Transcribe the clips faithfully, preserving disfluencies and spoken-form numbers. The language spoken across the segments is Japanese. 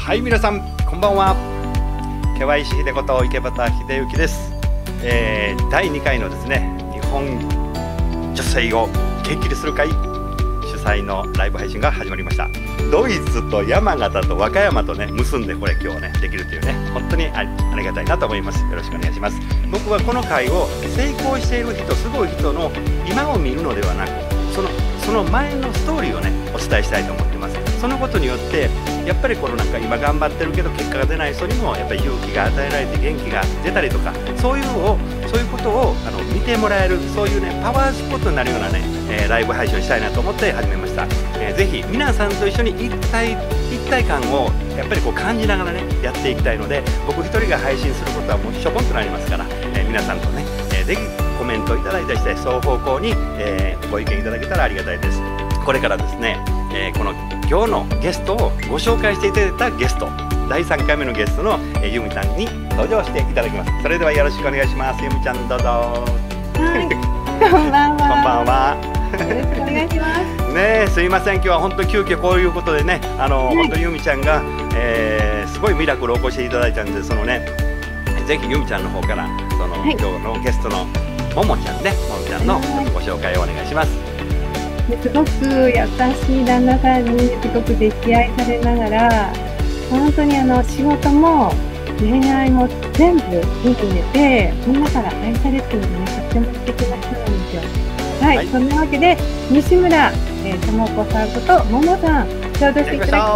はい、皆さんこんばんは。ケワイシ秀子と池端秀幸です。えー、だいにかいのですね、日本女性を元気にする会主催のライブ配信が始まりました。ドイツと山形と和歌山とね結んで、これ今日ねできるというね、本当に あ, ありがたいなと思います。よろしくお願いします。僕はこの会を成功している人、すごい人の今を見るのではなく、そのその前のストーリーをねお伝えしたいと思ってます。そのことによってやっぱりこのなんか今頑張ってるけど結果が出ない人にもやっぱり勇気が与えられて元気が出たりとか、そういうのをそういうことをあの見てもらえる、そういうねパワースポットになるようなね、えー、ライブ配信をしたいなと思って始めました。えー、ぜひ皆さんと一緒に一体一体感をやっぱりこう感じながらねやっていきたいので、僕一人が配信することはもうしょぼんとなりますから、えー、皆さんとね、えー、ぜひコメントいただいたりして双方向に、えー、ご意見いただけたらありがたいです。これからですね、えー、この今日のゲストをご紹介していただいたゲスト、だいさんかいめのゲストの、えー、ゆみちゃんに登場していただきます。それではよろしくお願いします。ゆみちゃんどうぞ。 はい、こんばんは。 こんばんは。 よろしくお願いします。 ねえ、すいません、今日は本当に急遽こういうことでね、あの、はい、本当にゆみちゃんが、えー、すごいミラクルを起こしていただいたんで、そのね、ぜひゆみちゃんの方からその、はい、今日のゲストのももちゃんね、ももちゃんのご紹介をお願いします。 すごく優しい旦那さんにすごく溺愛されながら、本当にあの仕事も恋愛も全部含めてみんなから愛されているね、とっても素敵な人なんですよ。はい、はい、そんなわけで西村えー、ともこさんことももさん登場していただきます。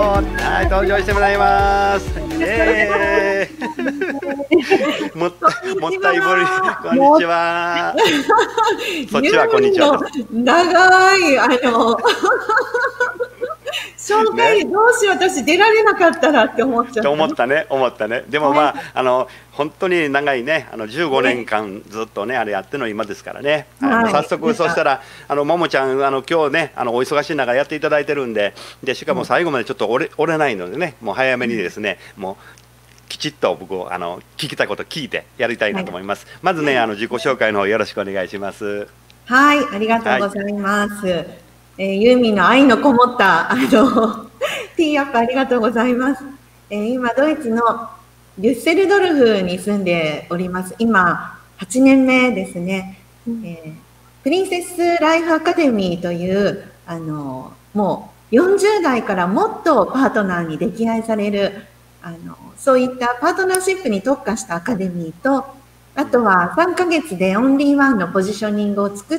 はい、登場してもらいます。えー、もったもったいぶり、こんにちは。そっちはこんにちは。 長いあの紹介どうしよう、私出られなかったらって思っちゃった。 思ったね、思ったね。でもまあ、あの本当に長いね、あのじゅうごねんかんずっとねあれやっての今ですからね。はい、早速そしたらあのももちゃん、あの今日ねあのお忙しい中やっていただいてるんで、でしかも最後までちょっと折れ折れないのでね、もう早めにですね、もうきちっと僕をあの聞きたいこと聞いてやりたいなと思います。はい、まずねあの自己紹介の方よろしくお願いします。 はい、ありがとうございます。はい、えー、ユーミンの愛のこもったあのティーアップありがとうございます。えー、今ドイツのデュッセルドルフに住んでおります。今はちねんめですね。うん、えー、プリンセスライフアカデミーというあのもうよんじゅうだいからもっとパートナーに溺愛されるあのそういったパートナーシップに特化したアカデミーと、あとはさんかげつでオンリーワンのポジショニングを作って、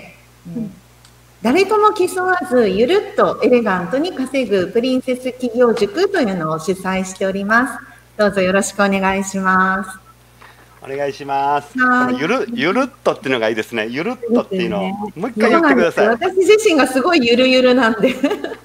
うん、誰とも競わずゆるっとエレガントに稼ぐプリンセス企業塾というのを主催しております。どうぞよろしくお願いします。 お願いします。このゆるゆるっとっていうのがいいですね。ゆるっとっていうのをもう一回言ってください。 私自身がすごいゆるゆるなんで。い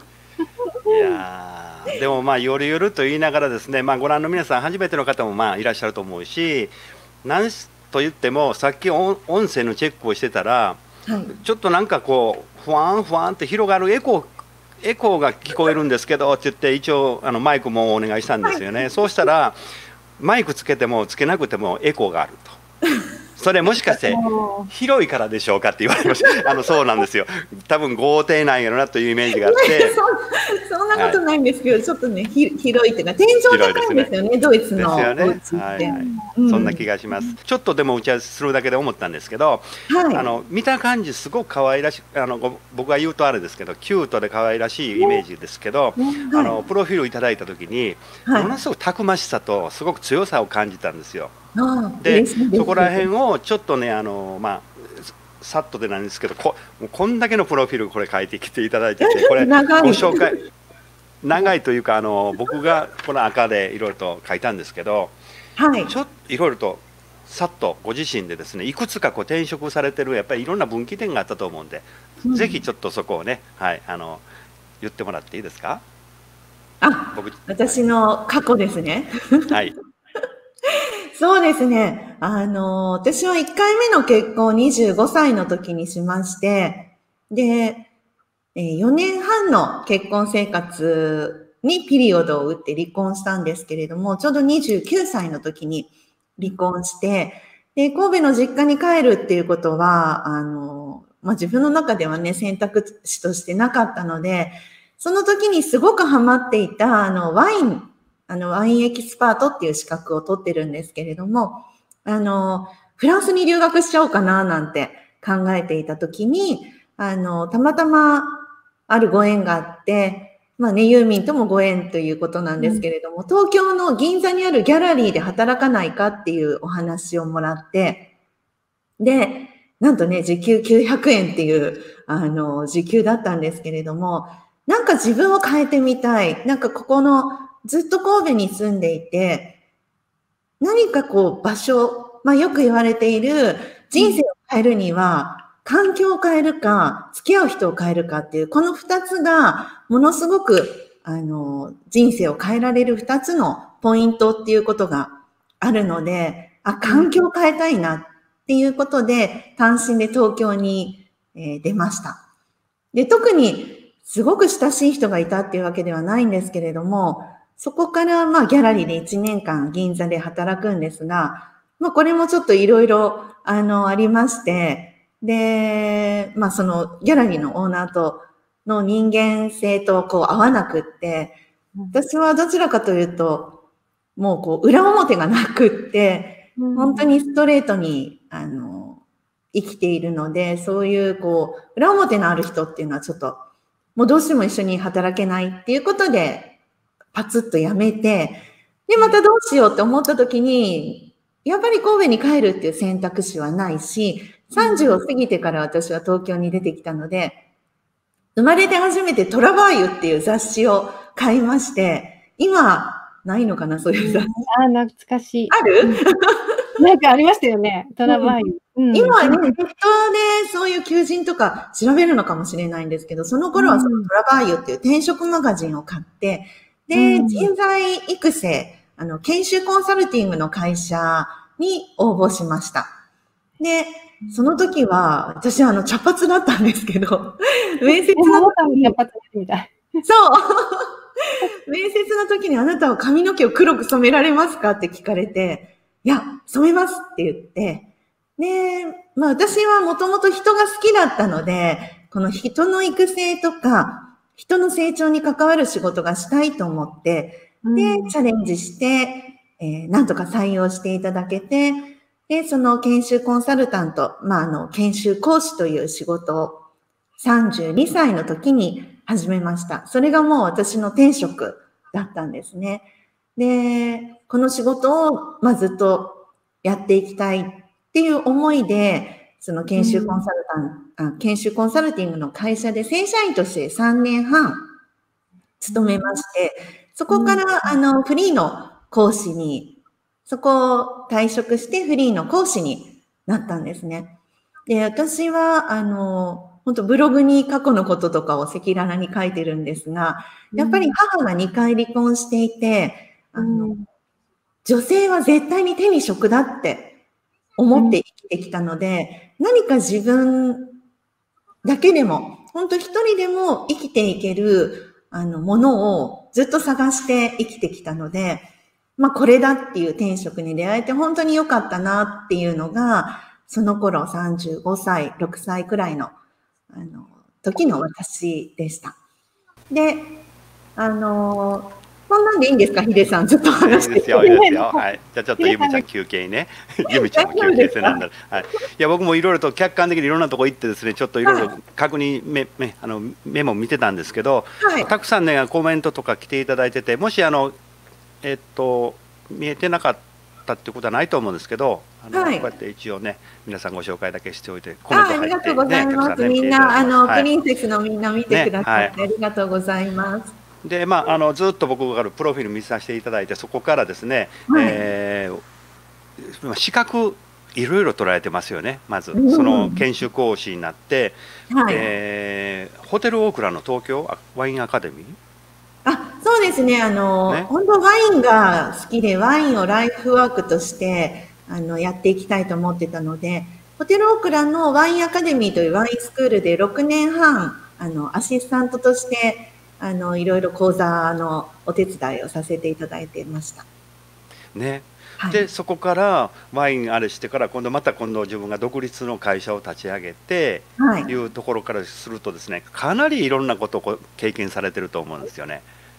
やでもまあゆるゆると言いながらですね、まあご覧の皆さん初めての方もまあいらっしゃると思うし、なんと言ってもさっき音声のチェックをしてたら、はい、ちょっとなんかこうふわんふわんって広がるエコーエコーが聞こえるんですけどって言って一応あのマイクもお願いしたんですよね。はい、そうしたらマイクつけてもつけなくてもエコーがあると。それもしかして広いからでしょうかって言われました。あのそうなんですよ。多分豪邸なんやろなというイメージがあって。 そ, そんなことないんですけど、はい、ちょっとねひ広いっていうか天井高いんですよね、ねドイツのお家って。ですよね。はいはい、 うん、そんな気がします。ちょっとでも打ち合わせするだけで思ったんですけど、はい、あの見た感じすごく可愛らしい、あの僕が言うとあれですけどキュートで可愛らしいイメージですけど、はい、あのプロフィールいただいた時に、はい、ものすごくたくましさとすごく強さを感じたんですよ。でそこら辺をちょっとねあのまあさっとでなんですけど こ, こんだけのプロフィールこれ書いてきていただいてて、これご紹介長いというかあの僕がこの赤でいろいろと書いたんですけど、はい、ちょっといろいろとさっとご自身でですねいくつかこう転職されてるやっぱりいろんな分岐点があったと思うんで、うん、ぜひちょっとそこをね、はい、あの言ってもらっていいですか。 あ、僕私の過去ですね。 はいそうですね。あの、私はいっかいめの結婚をにじゅうごさいの時にしまして、で、よねんはんの結婚生活にピリオドを打って離婚したんですけれども、ちょうどにじゅうきゅうさいの時に離婚して、で、神戸の実家に帰るっていうことは、あの、まあ、自分の中ではね、選択肢としてなかったので、その時にすごくハマっていた、あの、ワイン、 あの、ワインエキスパートっていう資格を取ってるんですけれども、あの、フランスに留学しちゃおうかななんて考えていたときに、あの、たまたまあるご縁があって、まあね、ユーミンともご縁ということなんですけれども、うん、東京の銀座にあるギャラリーで働かないかっていうお話をもらって、で、なんとね、時給きゅうひゃくえんっていう、あの、時給だったんですけれども、なんか自分を変えてみたい。なんかここの、ずっと神戸に住んでいて、何かこう場所、まあよく言われている人生を変えるには、環境を変えるか、付き合う人を変えるかっていう、この二つがものすごく、あの、人生を変えられる二つのポイントっていうことがあるので、あ、環境を変えたいなっていうことで、単身で東京に、えー、出ました。で、特にすごく親しい人がいたっていうわけではないんですけれども、そこからまあギャラリーでいちねんかん銀座で働くんですが、まあこれもちょっといろいろあのありまして、で、まあそのギャラリーのオーナーとの人間性とこう合わなくって、私はどちらかというと、もうこう裏表がなくって、本当にストレートにあの生きているので、そういうこう裏表のある人っていうのはちょっともうどうしても一緒に働けないっていうことで、パツッとやめて、で、またどうしようって思った時に、やっぱり神戸に帰るっていう選択肢はないし、さんじゅうを過ぎてから私は東京に出てきたので、生まれて初めてトラバーユっていう雑誌を買いまして、今、ないのかな、そういう雑誌。 あ、懐かしい。 ある、 うん、なんかありましたよね、トラバーユ。 うんうん、今はね、ネットでそういう求人とか調べるのかもしれないんですけど、その頃はそのトラバーユっていう転職マガジンを買って、で、うん、人材育成、あの、研修コンサルティングの会社に応募しました。で、その時は、私はあの、茶髪だったんですけど、面接の時に、 茶髪みたい。 そう。面接の時にあなたは髪の毛を黒く染められますかって聞かれて、いや、染めますって言って、で、まあ私はもともと人が好きだったので、この人の育成とか、人の成長に関わる仕事がしたいと思って、で、うん、チャレンジして、えー、なんとか採用していただけて、で、その研修コンサルタント、まあ、あの、研修講師という仕事をさんじゅうにさいの時に始めました。それがもう私の転職だったんですね。で、この仕事を、まあ、ずっとやっていきたいっていう思いで、その研修コンサルタント、うん、研修コンサルティングの会社で正社員としてさんねんはん勤めまして、そこから、あの、フリーの講師に、そこを退職してフリーの講師になったんですね。で、私は、あの、本当ブログに過去のこととかを赤裸々に書いてるんですが、やっぱり母がにかい離婚していて、あの、女性は絶対に手に職だって思って生きてきたので、何か自分だけでも、本当一人でも生きていける、あの、ものをずっと探して生きてきたので、まあこれだっていう転職に出会えて本当に良かったなっていうのが、その頃さんじゅうごさい、ろくさいくらいの、あの、時の私でした。で、あの、こんなんでいいんですか、ヒデさん、ずっと話して。 いいですよ、いいですよ。はい。じゃあちょっとゆみちゃん休憩ね。ゆみちゃんも休憩してなんだ。はい。いや、僕もいろいろと客観的にいろんなとこ行ってですね、ちょっといろいろ確認メ、メ、あの、メモ見てたんですけど、はい、たくさんね、コメントとか来ていただいてて、もしあの、えっと、見えてなかったってことはないと思うんですけど、あの、はい、こうやって一応ね、皆さんご紹介だけしておいて、コメント入って、ね、 ありがとうございます。ね、みんな、あの、はい、プリンセスのみんな見てくださって、ね、はい、ありがとうございます。 で、まあ、あのずっと僕からプロフィール見させていただいて、そこからですね、はい、えー、資格いろいろ取られてますよね。まず、うん、その研修講師になって、はい、えー、ホテルオークラの東京ワインアカデミー。 あ、そうですね。あの、ね、本当ワインが好きで、ワインをライフワークとしてあのやっていきたいと思ってたので、ホテルオークラのワインアカデミーというワインスクールでろくねんはんあのアシスタントとしてあのいろいろ講座のお手伝いをさせていただいていました。 ね。はい、でそこからワインあれしてから今度また今度自分が独立の会社を立ち上げて、はい、いうところからするとですね、かなりいろんなことを経験されてると思うんですよね。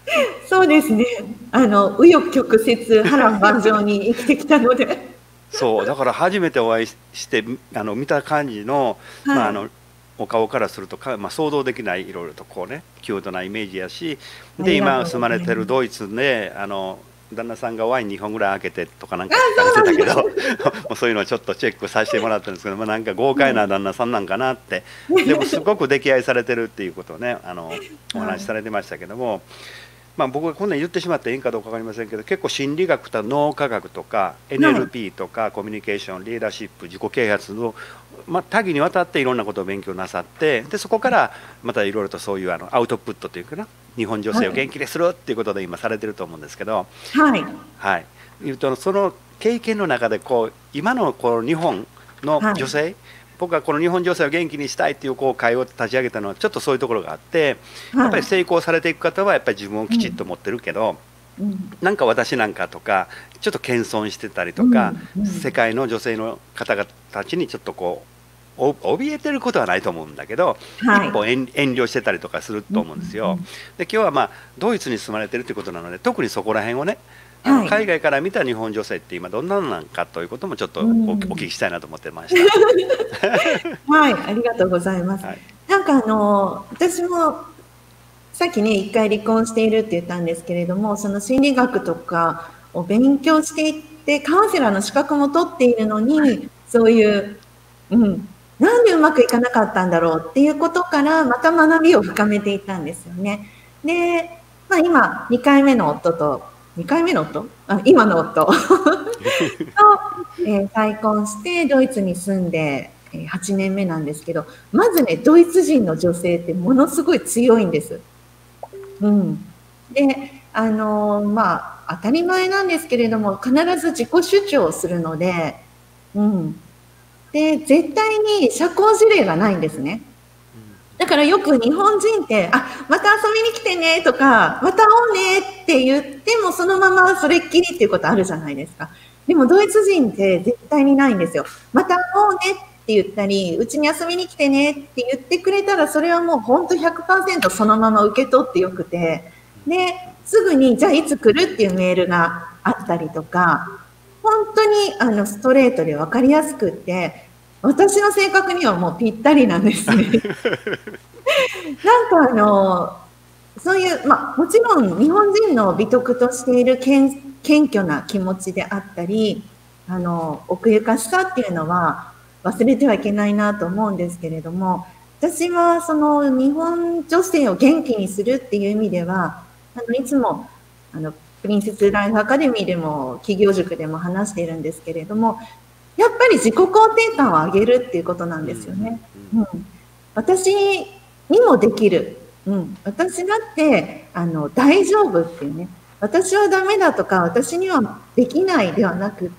そうですね。あの紆余曲折波乱万丈に生きてきたので。 そうだから初めてお会いしてあの見た感じの、 はい、 まああのお顔からするとか、まあ、想像できないいろいろとこうねキュートなイメージやし、で今住まれてるドイツであの旦那さんがワインにほんぐらい開けてとかなんか書いてたけどもうそういうのをちょっとチェックさせてもらったんですけど、まあ、なんか豪快な旦那さんなんかなって、でもすごく溺愛されてるっていうことをねあのお話しされてましたけども。まあ僕がこんなに言ってしまっていいんかどうか分かりませんけど、結構心理学と脳科学とか エヌエルピー とかコミュニケーションリーダーシップ自己啓発の、まあ、多岐にわたっていろんなことを勉強なさって、でそこからまたいろいろとそういうあのアウトプットというかな、日本女性を元気にするっていうことで今されてると思うんですけど、 はい、 はい、いうとその経験の中でこう今のこう日本の女性、はい、僕はこの日本女性を元気にしたいっていうこう会を立ち上げたのはちょっとそういうところがあって、やっぱり成功されていく方はやっぱり自分をきちっと持ってるけど、うん、なんか私なんかとかちょっと謙遜してたりとか、うんうん、世界の女性の方々たちにちょっとこう怯えてることはないと思うんだけど、はい、一歩遠慮してたりとかすると思うんですよ。で今日はまあドイツに住まれてるということなので、特にそこら辺をねあの海外から見た日本女性って今どんなのなんかということもちょっとお聞きしたいなと思ってました。 はい、ありがとうございます。はい、なんかあの私もさっきね一回離婚しているって言ったんですけれども、その心理学とかを勉強していってカウンセラーの資格も取っているのに、そういう、うん、なんでうまくいかなかったんだろうっていうことからまた学びを深めていったんですよね。で、まあ、今にかいめの夫とにかいめの夫あ今の夫と、えー、再婚してドイツに住んではちねんめなんですけど、まずねドイツ人の女性ってものすごい強いんです。うん、であのー、まあ当たり前なんですけれども必ず自己主張をするので、うん、で絶対に社交辞令がないんですね。だからよく日本人って「あ、また遊びに来てね」とか「また会おうね」って言ってもそのままそれっきりっていうことあるじゃないですか。でもドイツ人って絶対にないんですよ。また会おうねって言ったり、うちに遊びに来てねって言ってくれたら、それはもう本当 ひゃくパーセント そのまま受け取ってよくて、ですぐにじゃあいつ来るっていうメールがあったりとか、本当にあのストレートで分かりやすくって、私の性格にはもうぴったりなんですね。なんかあのそういう、まあ、もちろん日本人の美徳としている謙虚な気持ちであったり、あの奥ゆかしさっていうのは忘れてはいけないなと思うんですけれども、私はその日本女性を元気にするっていう意味では、あのいつもあのプリンセスライフアカデミーでも企業塾でも話しているんですけれども、やっぱり自己肯定感を上げるっていうことなんですよね。うん、私にもできる、うん、私だってあの大丈夫っていうね、私はダメだとか私にはできないではなくって、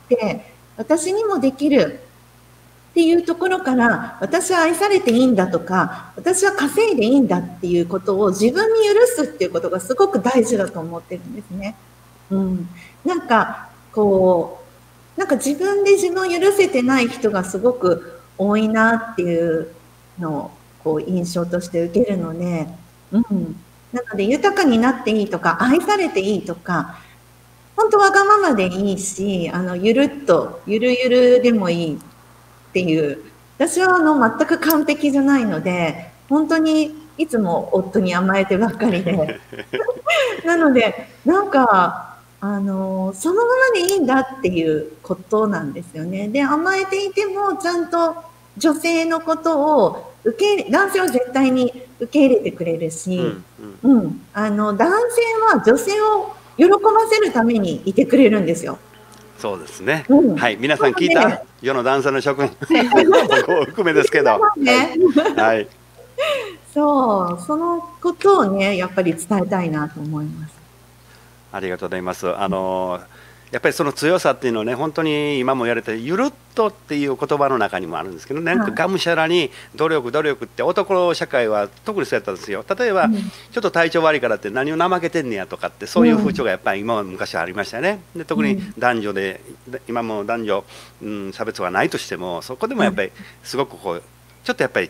私にもできるっていうところから、私は愛されていいんだとか、私は稼いでいいんだっていうことを自分に許すっていうことがすごく大事だと思ってるんですね。うん、なんかこうなんか自分で自分を許せてない人がすごく多いなっていうのをこう印象として受けるので、うん、なので豊かになっていいとか愛されていいとか、本当わがままでいいし、あのゆるっとゆるゆるでもいいっていう、私はあの全く完璧じゃないので、本当にいつも夫に甘えてばっかりでなのでなんかあのそのままでいいんだっていうことなんですよね。で、甘えていてもちゃんと女性のことを受け入れ、男性は絶対に受け入れてくれるし、うんうんうん、あの男性は女性を喜ばせるためにいてくれるんですよ。 そうですね、うん、はい、皆さん聞いた、ね、世の男性の諸君僕を含めですけど、ね、はい、 そう、そのことをねやっぱり伝えたいなと思います。 ありがとうございます。あのやっぱりその強さっていうのはね、本当に今も言われてゆるっとっていう言葉の中にもあるんですけど、なんかがむしゃらに努力努力って男社会は特にそうやったんですよ。例えば、うん、ちょっと体調悪いからって何を怠けてんねやとかって、そういう風潮がやっぱり今は昔はありましたよね。で特に男女で、うん、今も男女、うん、差別はないとしても、そこでもやっぱりすごくこうちょっとやっぱり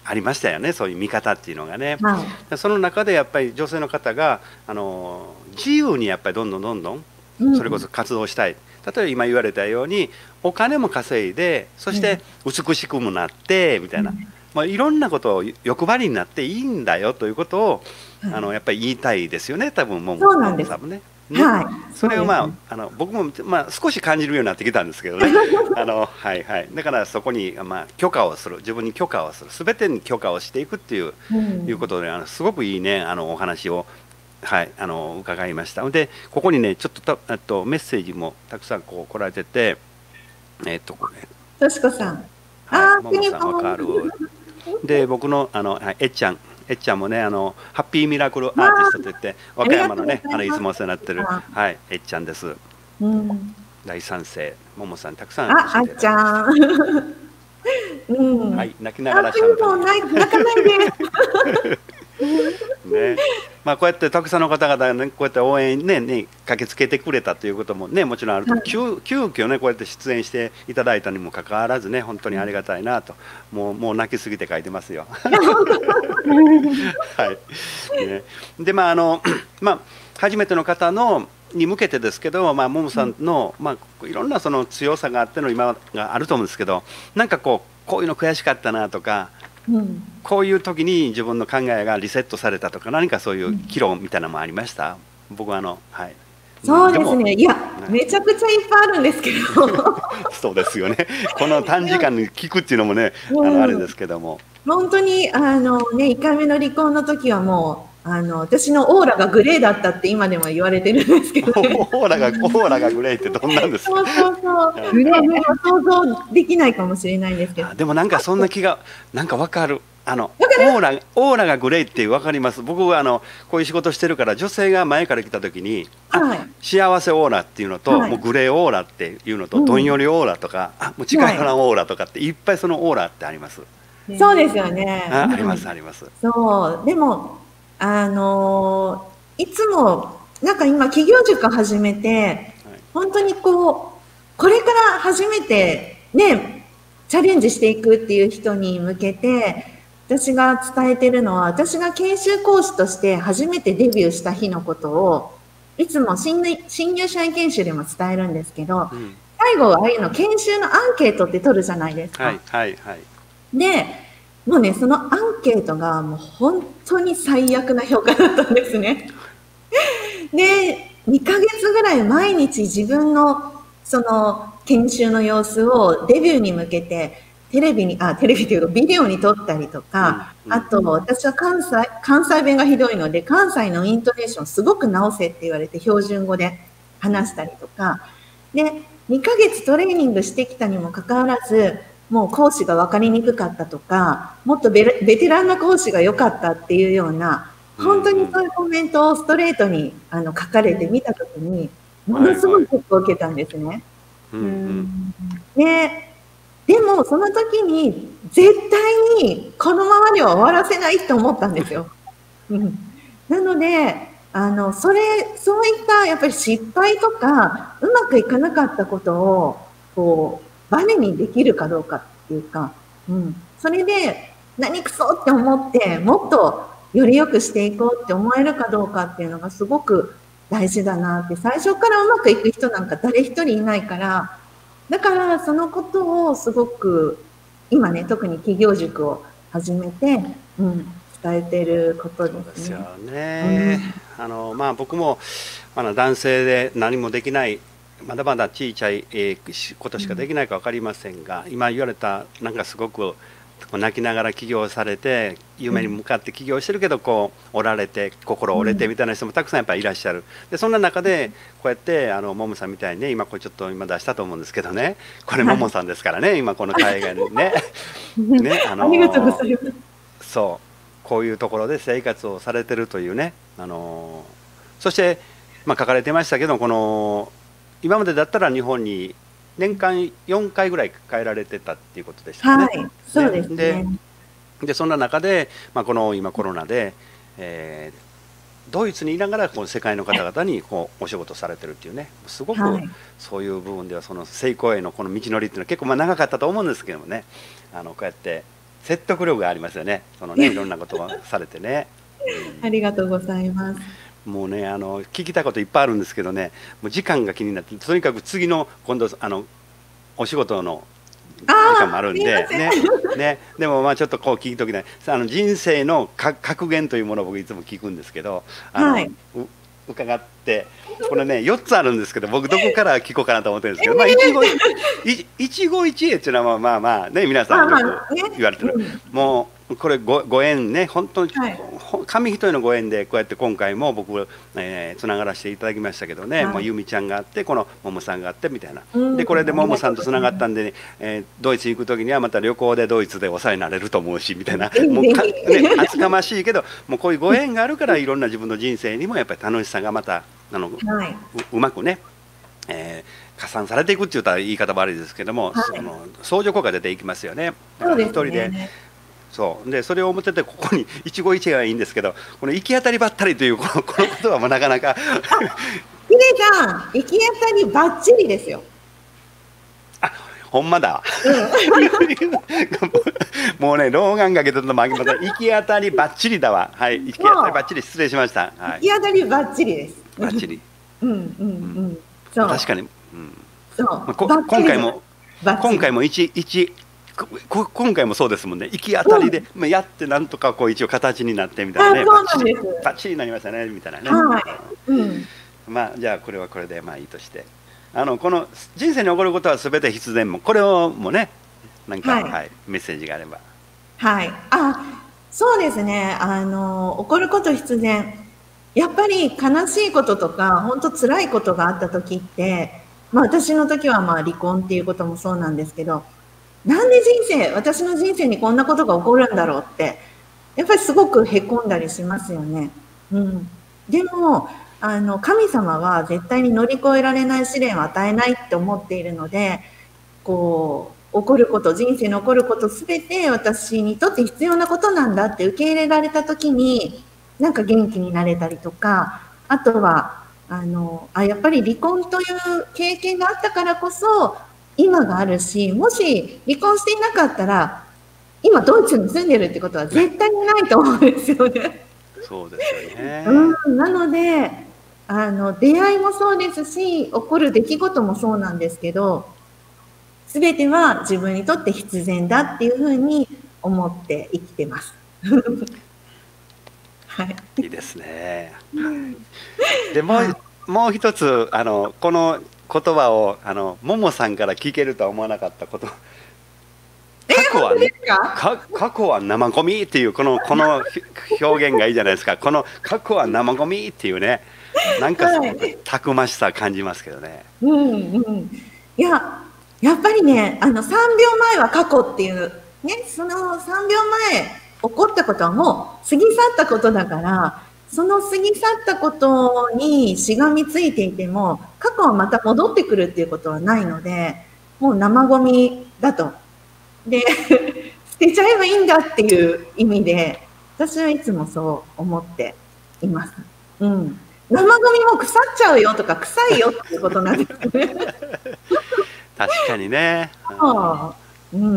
ありましたよね、そういう見方っていうのがね。 はい。 その中でやっぱり女性の方があの自由にやっぱりどんどんどんどんうん。 それこそ活動したい。例えば今言われたようにお金も稼いで、そして美しくもなってみたいな、まあ、いろんなことを欲張りになっていいんだよということをあのやっぱり言いたいですよね、多分ももそうなんです。 さんもね。ね、 はい。 それをまあ、 そうですね。 あの僕も、まあ、少し感じるようになってきたんですけどねあの、はいはい、だからそこに、まあ、許可をする、自分に許可をする、全てに許可をしていくっていう、 ういうこん。 とで、あのすごくいいね、あのお話を、はい、あの伺いました。でここにねちょっとた、あとメッセージもたくさんこう来られてて、えっとこれ、 としこさん。 はい、 ああ、 もくにこ。 もさんわかる。で僕のあの、はい、えっちゃんえっちゃんもね、あのハッピーミラクルアーティストといって和ありがとうご歌山のね、 ざいます。 あのいつもお世話になってる、はい、えっちゃんです。 うん。 大賛成、ももさんたくさんあ、 教えあっちていただきましゃん。うた。はん。 い、泣きながあ、 らくに喋ったね。 こない泣かないで。 ね、まあこうやってたくさんの方々がね、こうやって応援ね、ね駆けつけてくれたということもね、もちろんあると、 はい。 急急遽ねこうやって出演していただいたにもかかわらずね、本当にありがたいなと、もうもう泣きすぎて書いてますよ。 いや、本当。 はい。ね、でまああのまあ初めての方のに向けてですけど、まあももさんのまあいろんなその強さがあっての今があると思うんですけど、なんかこうこういうの悔しかったなとか。 うん。 こういう時に自分の考えがリセットされたとか、何かそういううん。 議論みたいなのもありました？僕はあの、はい。うん、でも、 そうですね。いや、 ね、 めちゃくちゃいっぱいあるんですけど。 そうですよね。この短いや、 時間に聞くっていうのもね、あのあれうん。 ですけども。 本当に、あのね、いっかいめの離婚の時はもう、あの、私のオーラがグレーだったって今でも言われてるんですけどね。 オーラが、オーラがグレーってどんなんですか？ そうそうそう。 はい。 グレー。 まあ、ね、想像できないかもしれないんですけど。 あ、でもなんかそんな気が、なんかわかる。あのわかる。 オーラ、オーラがグレーってわかります。僕はあのこういう仕事してるから、女性が前から来た時に、あ、 はい。 幸せオーラっていうのと、もうはい。 グレーオーラっていうのと、 うん。 どんよりオーラとか、あ、もう近はい。 い花オーラとかっていっぱいそのオーラってあります。 そうですよね。 あ、ありうん。 ますあります。 そう。でも、あのいつも、なんか今、企業塾始めて、 はい。 本当にこう、これから初めてね、チャレンジしていくっていう人に向けて、私が伝えてるのは、私が研修講師として初めてデビューした日のことを、いつも新入新入社員研修でも伝えるんですけど、 うん。 最後ああいうの研修のアンケートって取るじゃないですか。 はいはいはい。 で、もうね、そのアンケートがもう本当に最悪な評価だったんですね。で、にかげつぐらい毎日自分のその研修の様子をデビューに向けてテレビに、あ、テレビというかビデオに撮ったりとうんか、 うんあと私は関西、関西弁がひどいので、関西のイントネーションすごく直せって言われて標準語でうん話したりとか、で、にかげつトレーニングしてきたにもかかわらず、もう講師が分かりにくかったとか、もっとベレベテランな講師が良かったっていうような、 うん本当うんにそういうコメントをストレートにあの書かれて見たときに、ものすごはいはいい。 ショックを受けたんですね。 うんううん。 ん。 で、でもその時に絶対にこのままでは終わらせないと思ったんですよ。うん。なので、あの、それ、そういったやっぱり失敗とか、うまくいかなかったことを、こう、バネにできるかどうかっていうか、うん。それで、何くそって思って、もっとより良くしていこうって思えるかどうかっていうのがすごく大事だなって、最初からうまくいく人なんか誰一人いないから、だからそのことをすごく、今ね、特に企業塾を始めて、うん、伝えてることそうですね。 ですようね。 ん。 あのまあ僕もまだ男性で何もできない、まだまだ小さい、えーしことしかできないか分かりませんが、今言われたなんかすごくこう泣きながら起業されて夢に向かって起業してるけどこう折られて心折れてみたいな人もたくさんやっぱりいらっしゃる。でそんな中でこうやってあのももさんみたいにね、今これちょっと今出したと思うんですけどね、これももさんですからね、今この海外にねね、あありがとうごのざいます。 そうこういうところで生活をされてるというね、あのそして、まあ、書かれてましたけど、この今までだったら日本に年間よんかいぐらい帰られてたっていうことでしたよね。 はい、そうですでね。 でそんな中で、まあ、この今コロナで、えードイツにいながらこう世界の方々にこうお仕事されてるっていうね、すごくはい。 そういう部分ではその成功へのこの道のりっていうのは結構まあ長かったと思うんですけどもね、あのこうやって説得力がありますよね。そのね、いろんなことをされてね。 ありがとうございます。 もうね、あの聞きたいこといっぱいあるんですけどね、もう時間が気になって、とにかく次の今度あのお仕事の時間もあるんでね、ね、でもまあちょっとこう聞いときない。あの人生のか格言というものを僕いつも聞くんですけど、あの、はい、う伺って、これねよっつあるんですけど、僕どこから聞こうかなと思ってるんですけど、まあ一期一期一会っていうのはまあまあね、皆さんよく言われてる、もうこれ ご, ご縁ね、本当に、はい、紙一重のご縁でこうやって今回も僕えー、つながらせていただきましたけどね、はい、もう由美ちゃんがあって、このももさんがあってみたいな、うん、でこれでももさんとつながったんで、ねえー、ドイツ行く時にはまた旅行でドイツでお世話になれると思うしみたいな、もうか、ね、厚かましいけど、もうこういうご縁があるからいろんな自分の人生にもやっぱり楽しさがまたあの、はい、う, うまくね、えー、加算されていくって言ったら言い方悪いですけども、はい、その相乗効果出ていきますよね。 そうですね。 一人でそうで、それを思ってて、ここに一期一会はいいんですけど、この行き当たりばったりというこのこの言葉もなかなかヒデさん、行き当たりばっちりですよ。 あ、ほんまだ、うん、もうね老眼かけてるのもありません。行き当たりばっちりだわ。はい、行き当たりばっちり、失礼しました、はい、 行き当たりばっちりです。 ばっちりうんうんうん、そう確かに、うん、そう、まあ、こ今回も今回も一一今回もそうですもんね。行き当たりで、まあ、やってなんとかこう一応形になってみたいなね、 バッチリバッチリになりましたねみたいなね、 はい、うん、 まあじゃあこれはこれでまあいいとして、あのこの人生に起こることは全て必然も、これをもねなんか、はいはい、メッセージがあれば。 はい、あ、そうですね、あの起こること必然、やっぱり悲しいこととか本当辛いことがあった時って、まあ、私の時はまあ離婚っていうこともそうなんですけど、なんで人生、私の人生にこんなことが起こるんだろうってやっぱりすごくへこんだりしますよね。うん、でもあの神様は絶対に乗り越えられない試練を与えないって思っているので、こう起こること、人生に起こること全て私にとって必要なことなんだって受け入れられた時に、なんか元気になれたりとか、あとはあのあやっぱり離婚という経験があったからこそ今があるし、もし離婚していなかったら今ドイツに住んでるってことは絶対にないと思うんですよね。 そうですよね、 うん、なのであの出会いもそうですし、起こる出来事もそうなんですけど、全ては自分にとって必然だっていうふうに思って生きてます。はい、 いいですね。でもう、もう一つあのこの言葉をあのももさんから聞けるとは思わなかったこと。過去は、ね、か過去は生ゴミっていうこのこの表現がいいじゃないですか。この過去は生ゴミっていうね、なんか、はい、たくましさ感じますけどね。 うんうん。いややっぱりね、あのさんびょうまえは過去っていうね、そのさんびょうまえ起こったことはもう過ぎ去ったことだから、その過ぎ去ったことにしがみついていても過去はまた戻ってくるっていうことはないので、もう生ゴミだと。で捨てちゃえばいいんだっていう意味で私はいつもそう思っています。うん、生ゴミも腐っちゃうよとか臭いよっていうことなんですね。 確かにね。 そう、うん、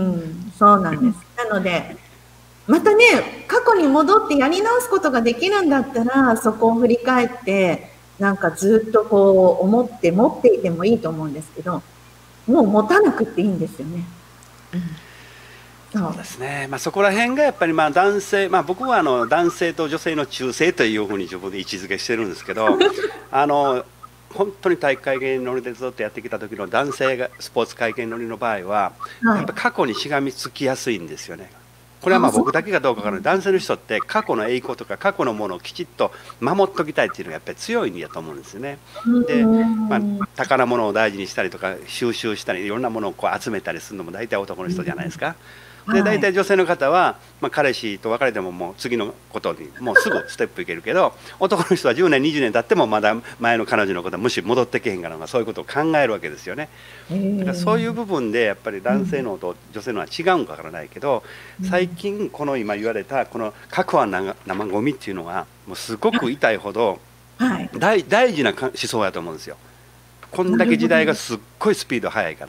そうなんです。なのでまたね、過去に戻ってやり直すことができるんだったら、そこを振り返ってなんかずっとこう思って持っていてもいいと思うんですけど、もう持たなくていいんですよね。うん、 そうですね、まあ、そこら辺がやっぱりまあ男性、まあ、僕はあの男性と女性の中性というふうに自分で位置づけしてるんですけどあの本当に体育会系乗りでずっとやってきた時の男性がスポーツ会系乗りの場合は、はい、やっぱ過去にしがみつきやすいんですよね。これはまあ僕だけがどうかわからない。男性の人って過去の栄光とか過去のものをきちっと守っておきたいっていうのがやっぱり強いんだと思うんですよね。で、まあ、宝物を大事にしたりとか収集したりいろんなものをこう集めたりするのも大体男の人じゃないですか。で大体女性の方は、まあ、彼氏と別れてももう次のことにもうすぐステップいけるけど、男の人はじゅうねんにじゅうねん経ってもまだ前の彼女のことはむしろ戻ってけへんから、そういうことを考えるわけですよね。だからそういう部分でやっぱり男性のと女性のは違うんかわからないけど、最近この今言われたこの過去は生ゴミっていうのはもうすごく痛いほど大大事な思想やと思うんですよ。こんだけ時代がすっごいスピード速いから。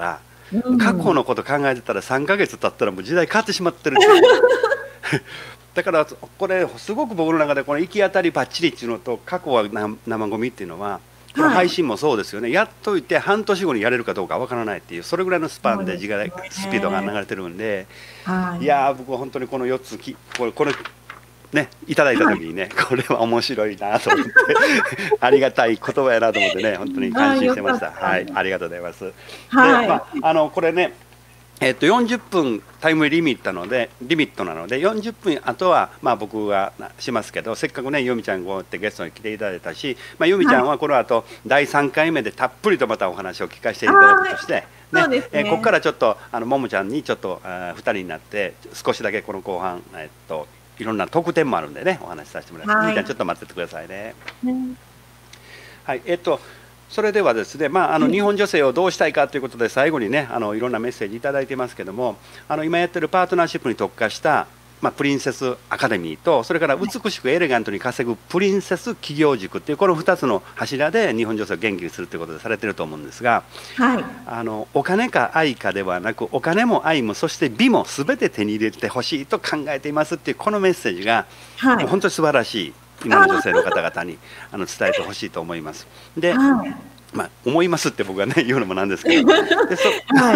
うん、 過去のこと考えてたらさんかげつ経ったらもう時代変わってしまってるっていうだからこれすごく僕の中でこの行き当たりばっちりっていうのと過去はな生ゴミっていうのはこの配信もそうですよね、はい、やっといて半年後にやれるかどうかわからないっていうそれぐらいのスパンで時間、ね、スピードが流れてるんで、はい、いやー僕は本当にこのよっつきこれこれねいただいた時にね、はい、これは面白いなと思ってありがたい言葉やなと思ってね本当に感心してました。はい、ありがとうございます。はい、で、まあ、あのこれねえっとよんじゅっぷんタイムリミットなのでリミットなのでよんじゅっぷんあとはまあ僕がしますけどせっかくね由美ちゃんこうやってゲストに来ていただいたし、まあ、由美ちゃんはこの後だいさんかいめでたっぷりとまたお話を聞かせていただくとして、ねねえー、ここからちょっとあのももちゃんにちょっとあふたりになって少しだけこの後半えっといろんな特典もあるんでねお話しさせてもらいます。由美ちゃんちょっと待っててくださいね。うん、はいえっとそれではですね、まあ、あの日本女性をどうしたいかということで最後にねあのいろんなメッセージいただいてますけどもあの今やってるパートナーシップに特化した、まあ、プリンセスアカデミーとそれから美しくエレガントに稼ぐプリンセス企業塾っていうこのふたつの柱で日本女性を元気にするということでされてると思うんですが、はい、あのお金か愛かではなくお金も愛もそして美も全て手に入れてほしいと考えていますっていうこのメッセージが、はい、もう本当に素晴らしい今の女性の方々にあの伝えてほしいと思います。で、はい、まあ、思いますって僕がね言うのもなんですけどで そ,、はい、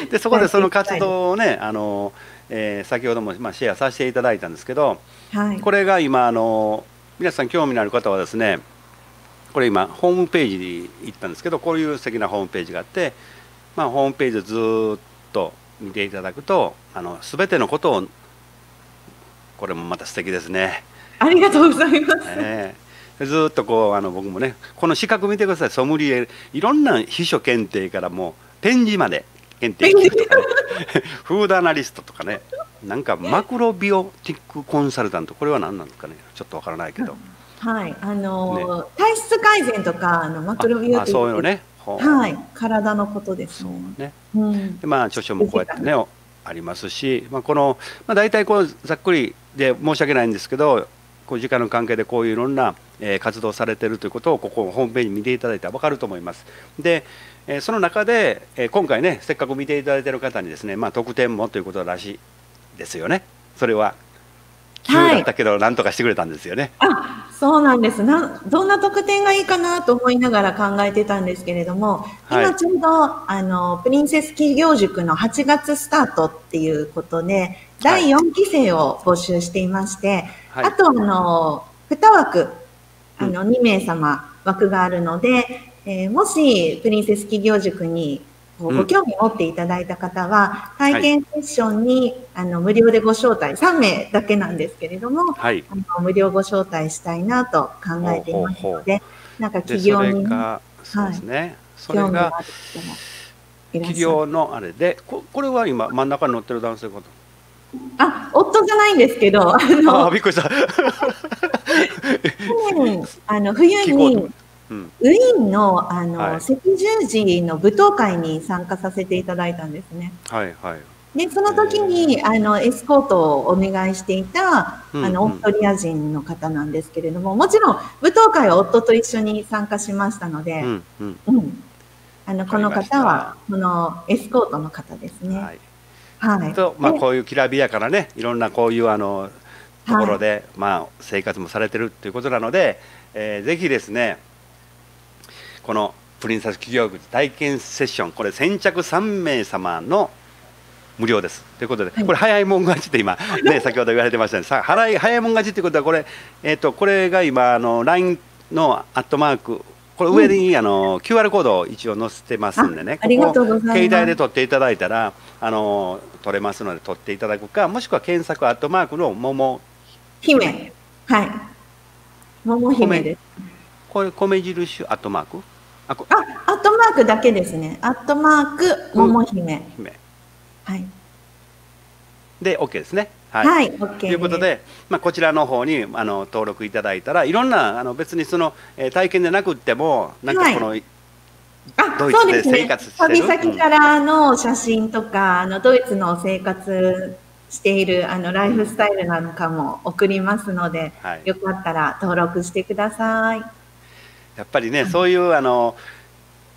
でそこでその活動をねあの、えー、先ほどもまあシェアさせていただいたんですけど、はい、これが今あの皆さん興味のある方はですねこれ今ホームページに行ったんですけどこういう素敵なホームページがあって、まあ、ホームページをずっと見ていただくとあの全てのことをこれもまた素敵ですね。 ありがとうございます。 えー、ずっとこうあの僕もねこの資格見てください。ソムリエいろんな秘書検定からもう展示まで検定とかねフードアナリストとかねなんかマクロビオティックコンサルタントこれは何なんですかねちょっとわからないけど、 はいあのーね、体質改善とかあのマクロビオティックそういうのね、 はい、体のことですね。 そうね、うん、でまあ著書もこうやってねありますし、まあ、この、まあ、大体こうざっくりで申し訳ないんですけどこう時間の関係でこういういろんな、えー、活動されているということをここホームページ見ていただいたら分かると思います。で、えー、その中で、えー、今回ねせっかく見ていただいている方にですね、まあ、特典もということらしいですよね。それは急だったけど何とかしてくれたんですよね。 はい、あそうなんですな。どんな特典がいいかなと思いながら考えてたんですけれども、はい、今ちょうどあのプリンセス企業塾のはちがつスタートっていうことでだいよんき生を募集していまして、はい、あとあのに枠あのにめい様枠があるので、えー、もしプリンセス企業塾にご興味を持っていただいた方は、うん、体験セッションに、はい、あの無料でご招待さんめいだけなんですけれども、はい、あの無料ご招待したいなと考えていますので、なんか企業に、 そうですね、それが企業のあれで こ, これは今真ん中に乗ってる男性の方あ、夫じゃないんですけど、あのあびっくりした去年あの冬にうん、ウィーンの、あの、はい、赤十字の舞踏会に参加させていただいたんですね。 はいはい。 で、その時にあのエスコートをお願いしていた、うんうん、あのオーストリア人の方なんですけれども、もちろん舞踏会は夫と一緒に参加しましたので、うんうんうん、あのこの方はこのエスコートの方ですね。はい。 はい、とまあこういうきらびやかなね、いろんなこういうあのところで、はい、まあ生活もされてるということなので、えー、ぜひですね。このプリンセス企業塾体験セッションこれ先着さんめい様の無料ですということで、これ早いもん勝ちって今ね先ほど言われてましたね。さ早い早いもん勝ちってことはこれえっとこれが今あの ライン のアットマークこれ上にあの キューアール コードを一応載せてますんでね、 ありがとうございます。 携帯で撮っていただいたらあの撮れますので撮っていただくか、もしくは検索アットマークの桃姫、はい桃姫です。 これ米印アットマークあ、アットマークだけですね。アットマーク桃姫。姫はい。 で OK ですね。 はい。はい、OK ということで、まあこちらの方にあの登録いただいたらいろんなあの別にその、えー、体験でなくってもなんかこの、はい、ドイツで生活してる、 旅先からの写真とか、あのドイツの生活しているあのライフスタイルなんかも送りますので、はい、よかったら登録してください。 やっぱりね、そういうあの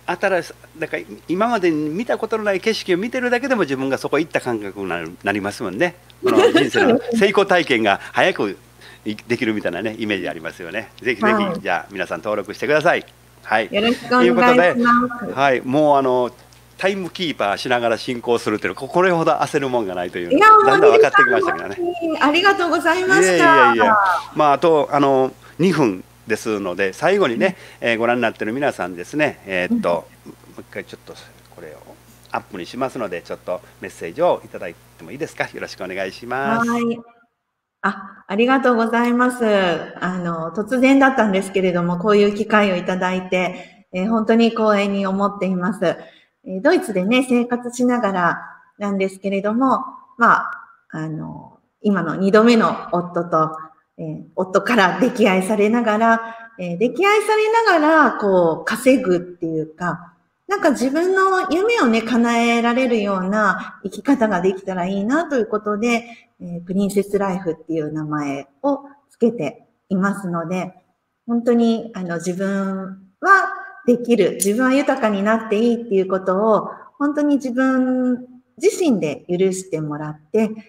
新しだから今までに見たことのない景色を見てるだけでも自分がそこ行った感覚になるなりますもんね。この人生の成功体験が早くできるみたいなねイメージありますよね。ぜひぜひ、はい、じゃあ皆さん登録してください。はい。 よろしくお願いします。ということで、 はい、もうあのタイムキーパーしながら進行するというのはこれほど焦るもんがないというのがだんだん分かってきましたけどね。 ありがとうございました。 いやいやいや、まああとあのにふんですので最後にね、うん、えー、ご覧になっている皆さんですね、えー、っと、うん、もう一回ちょっとこれをアップにしますのでちょっとメッセージをいただいてもいいですか。よろしくお願いします。 はい。あ、ありがとうございます。あの突然だったんですけれどもこういう機会をいただいて、えー、本当に光栄に思っています。えー、ドイツでね生活しながらなんですけれども、まああの今のにどめの夫とえー、夫から溺愛されながら、えー、溺愛されながら、こう、稼ぐっていうか、なんか自分の夢をね、叶えられるような生き方ができたらいいなということで、えー、プリンセスライフっていう名前をつけていますので、本当に、あの、自分はできる、自分は豊かになっていいっていうことを、本当に自分自身で許してもらって、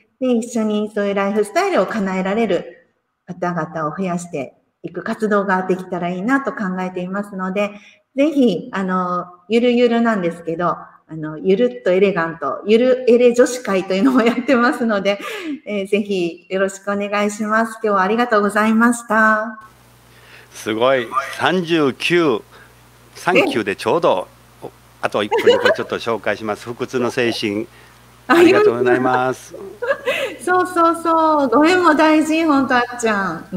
で、一緒にそういうライフスタイルを叶えられる方々を増やしていく活動ができたらいいなと考えていますので、ぜひ、あの、ゆるゆるなんですけど、あの、ゆるっとエレガント、ゆるエレ女子会というのもやってますので、えー、ぜひよろしくお願いします。今日はありがとうございました。 すごい、さんじゅうきゅう、さんじゅうきゅうでちょうど、あといっぷんでこれちょっと紹介します。不屈の精神。ありがとうございます。 そうそうそう、ご縁も大事、本当あっちゃん。うん。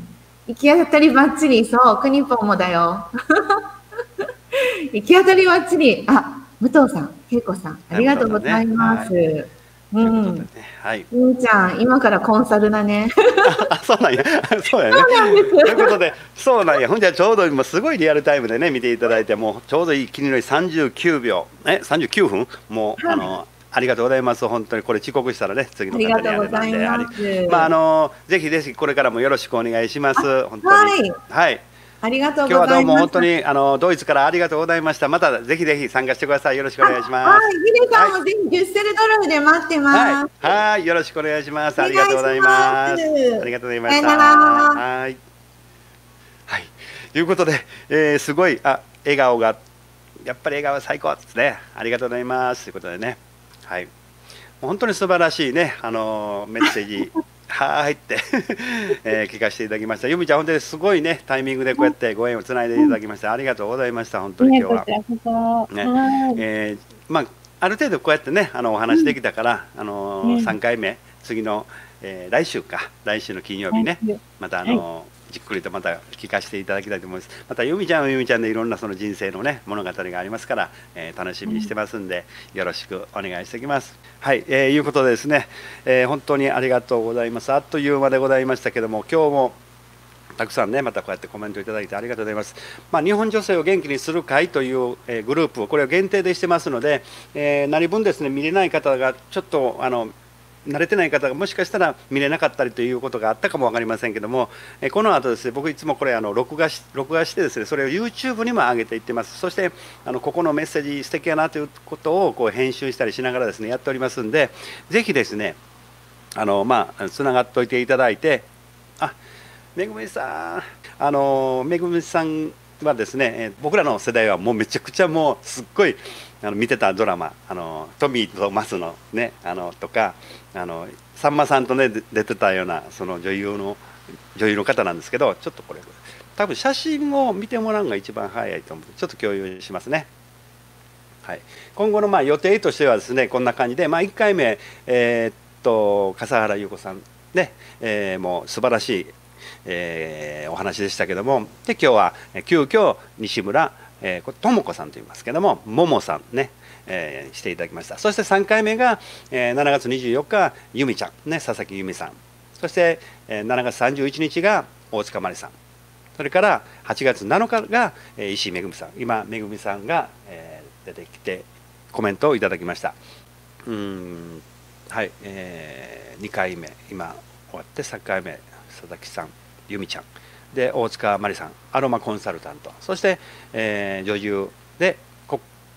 行き当たりばっちり、そう、くにぽんもだよ。行き当たりばっちり。あ、武藤さん、恵子さん、ありがとうございます。ね、はい、うん。はい。みーちゃん、今からコンサルだね。 あ、そうなんや。そうやね。そうなんです。ということで、そうなんや。ほんじゃちょうど今すごいリアルタイムでね見ていただいて、もうちょうどいい気になりさんじゅうきゅうびょう、え、さんじゅうきゅうふん、もう、はい、あの。ありがとうございます。本当にこれ遅刻したらね、次の方にあれなんで、あり、まああのぜひぜひこれからもよろしくお願いします。本当に。はい。はい。 ありがとうございます。今日はどうも本当にあのドイツからありがとうございました。またぜひぜひ参加してください。よろしくお願いします。 はい。ヒデさんもぜひデュッセルドルフで待ってます。 はい。はい。よろしくお願いします。ありがとうございます。ありがとうございました。はい。はい。ということで、えー、すごいあ笑顔がやっぱり笑顔は最高ですね。ありがとうございますということでね。はい、本当に素晴らしいね、あのメッセージはーいって、えー、聞かせていただきました。由美ちゃん本当にすごいねタイミングでこうやってご縁をつないでいただきましてありがとうございました。本当に今日は、ねえー、まあある程度こうやってねあのお話できたから、あのー、さんかいめ次の、えー、来週か来週の金曜日ねまたあのーじっくりとまた聞かせていただきたいと思います。また由美ちゃんは由美ちゃんでいろんなその人生のね物語がありますから、えー、楽しみにしてますんで、うん、よろしくお願いしておきます。はい、えー、いうことでですね、えー、本当にありがとうございます。あっという間でございましたけども今日もたくさんねまたこうやってコメントいただいてありがとうございます。まあ、日本女性を元気にする会という、えー、グループをこれを限定でしてますので、えー、何分ですね見れない方がちょっとあの慣れてない方がもしかしたら見れなかったりということがあったかも分かりませんけども、えこの後ですね僕いつもこれあの録画し録画してですねそれを ユーチューブ にも上げていってます。そしてあのここのメッセージ素敵やなということをこう編集したりしながらですねやっておりますんでぜひですねあのまあつながっておいていただいて、あめぐみさんあのめぐみさんはですね僕らの世代はもうめちゃくちゃもうすっごいあの見てたドラマあのトミーとマスのねあのとかあのさんまさんとね出てたようなその女優の女優の方なんですけどちょっとこれ多分写真を見てもらうのが一番早いと思う。ちょっと共有しますね。はい、今後のまあ予定としてはですねこんな感じで、まあ、いっかいめ、えー、っと笠原優子さんね、えー、もう素晴らしい、えー、お話でしたけどもで今日は急遽西村えー、ともこさんと言いますけどもももさんね、えー、していただきました。そしてさんかいめが、えー、しちがつにじゅうよっか由美ちゃんね佐々木由美さんそして、えー、しちがつさんじゅういちにちが大塚まりさんそれからはちがつなのかが、えー、石井めぐみさん今めぐみさんが、えー、出てきてコメントをいただきました。うーんはい、えー、にかいめ今終わってさんかいめ佐々木さん由美ちゃんで大塚まりさんアロマコンサルタントそして、えー、女優で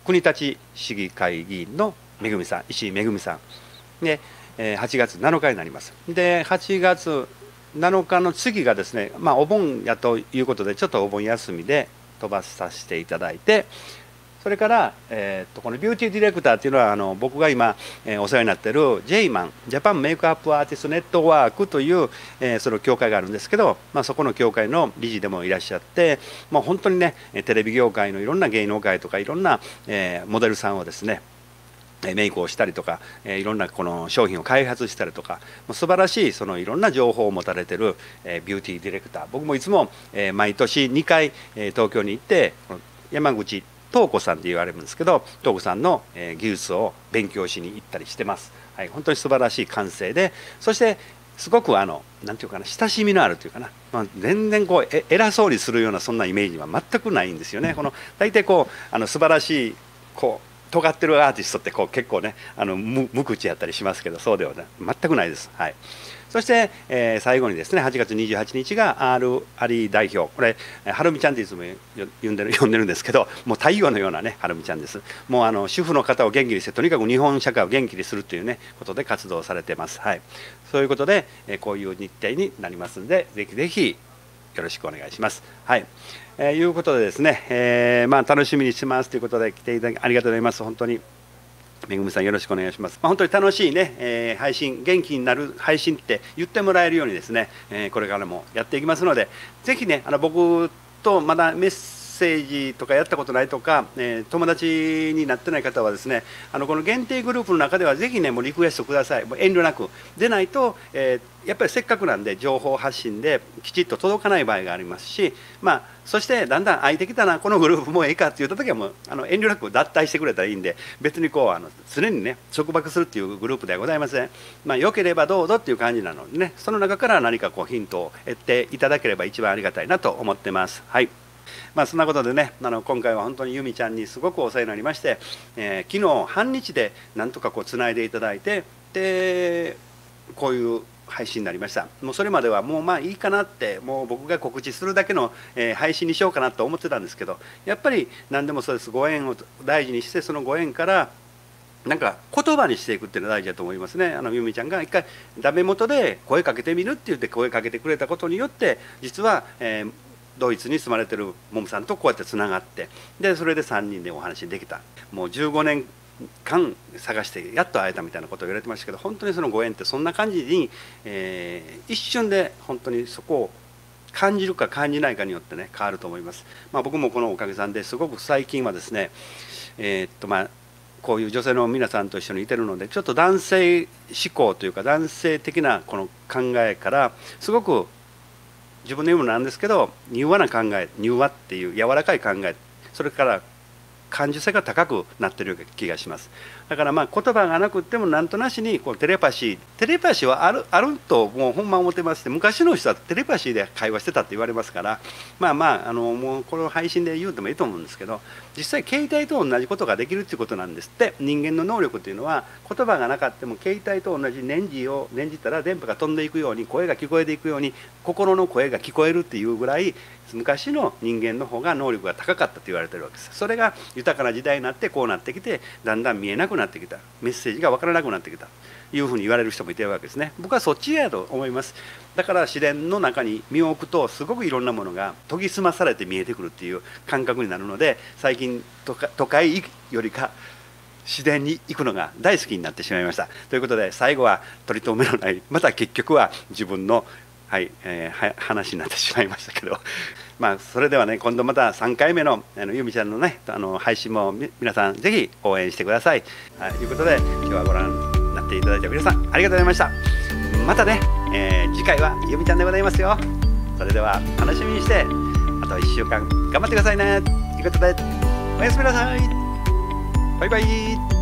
国立市議会議員のめぐみさん、石井めぐみさんで、えー、はちがつなのかになります。ではちがつなのかの次がですね、まあ、お盆やということでちょっとお盆休みで飛ばさせていただいて、それから、えー、とこのビューティーディレクターっていうのはあの僕が今、えー、お世話になっている ジェイマン ジャパンメイクアップアーティストネットワークという、えー、その協会があるんですけど、まあ、そこの協会の理事でもいらっしゃって、まあ、本当にねテレビ業界のいろんな芸能界とかいろんな、えー、モデルさんをですねメイクをしたりとか、いろんなこの商品を開発したりとか、素晴らしいそのいろんな情報を持たれているビューティーディレクター、僕もいつも毎年にかい東京に行って山口東子さんって言われるんですけど、東子さんの技術を勉強しに行ったりしてます。はい、本当に素晴らしい感性で、そしてすごくあのなんていうかな、親しみのあるというかな、まあ、全然こうえ偉そうにするようなそんなイメージは全くないんですよね。この大体こうあの素晴らしいこう尖ってるアーティストってこう結構ねあの無無口やったりしますけど、そうでは、ね、全くないです。はい、そして、えー、最後にですねはちがつにじゅうはちにちが R アリ代表、これはるみちゃんっていつも呼んでる呼んでるんですけど、もう太陽のようなねはるみちゃんです。もうあの主婦の方を元気にして、とにかく日本社会を元気にするというねことで活動されてます。はい、そういうことで、えー、こういう日程になりますので、ぜひぜひよろしくお願いします。はい、えー、いうことでですね、えーまあ、楽しみにしてますということで来ていただきありがとうございます。本当にめぐみさんよろしくお願いします。まあ、本当に楽しいね、えー、配信、元気になる配信って言ってもらえるようにですね、えー、これからもやっていきますので、ぜひねあの僕とまだメッセージとかやったことないとか、えー、友達になってない方はですね、あのこの限定グループの中ではぜひねもうリクエストください。もう遠慮なくでないと、えー、やっぱりせっかくなんで情報発信できちっと届かない場合がありますし、まあそしてだんだん空いてきたなこのグループもうええかって言った時はもうあの遠慮なく脱退してくれたらいいんで、別にこうあの常にね束縛するっていうグループではございません。まあ良ければどうぞっていう感じなのでね、その中から何かこうヒントを得ていただければ一番ありがたいなと思ってます。はい、まあ、そんなことでねあの今回は本当に由美ちゃんにすごくお世話になりまして、えー、昨日半日でなんとかこうつないでいただいて、でこういう配信になりました。もうそれまではもうまあいいかなって、もう僕が告知するだけの、えー、配信にしようかなと思ってたんですけど、やっぱり何でもそうです。ご縁を大事にして、そのご縁からなんか言葉にしていくっていうのが大事だと思いますね。あの由美ちゃんが一回ダメ元で声かけてみるって言って声かけてくれたことによって、実は、えードイツに住まれてるももさんとこうやってつながって、でそれでさんにんでお話できた。もうじゅうごねんかん探してやっと会えたみたいなことを言われてましたけど、本当にそのご縁ってそんな感じに、えー、一瞬で本当にそこを感じるか感じないかによってね変わると思います。まあ、僕もこのおかげさんですごく最近はですね、えー、っとまあこういう女性の皆さんと一緒にいてるので、ちょっと男性思考というか男性的なこの考えからすごく自分の言うのなんですけど、柔和な考え、柔和っていう柔らかい考え、それから感受性が高くなってるような気がします。だからまあ言葉がなくってもなんとなしにこうテレパシーテレパシーはあるあるともうほんま思ってますって、昔の人はテレパシーで会話してたって言われますから、まあまああのもうこの配信で言うてもいいと思うんですけど、実際携帯と同じことができるっていうことなんですって。人間の能力っていうのは言葉がなかったも携帯と同じ念じを念じたら電波が飛んでいくように、声が聞こえていくように心の声が聞こえるっていうぐらい昔の人間の方が能力が高かったと言われてるわけです。それが豊かな時代になってこうなってきて、だんだん見えなくなってきた、メッセージが分からなくなってきたというふうに言われる人もいてるわけですね。僕はそっちやと思います。だから自然の中に身を置くとすごくいろんなものが研ぎ澄まされて見えてくるっていう感覚になるので、最近都会よりか自然に行くのが大好きになってしまいました。ということで最後は取り留めのない、また結局は自分のはい、えー、話になってしまいましたけどまあそれではね、今度またさんかいめのあの由美ちゃんのねあの配信も皆さんぜひ応援してください。はい、ということで今日はご覧になっていただいた皆さんありがとうございました。またね、えー、次回は由美ちゃんでございますよ。それでは楽しみにしてあといっしゅうかん頑張ってくださいねということで、おやすみなさい。バイバイ。